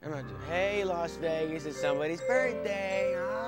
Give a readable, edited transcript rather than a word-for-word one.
I'm not doing, hey, Las Vegas, it's somebody's birthday.